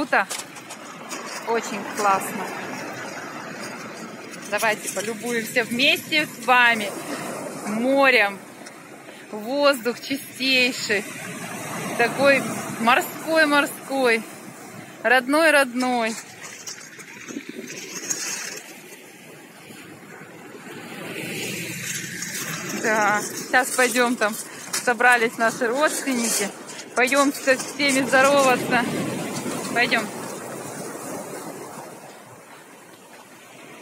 круто. Очень классно. Давайте полюбуемся вместе с вами морем. Воздух чистейший. Такой морской-морской. Родной-родной. Да, сейчас пойдем, там собрались наши родственники. Пойдем со всеми здороваться. Пойдем.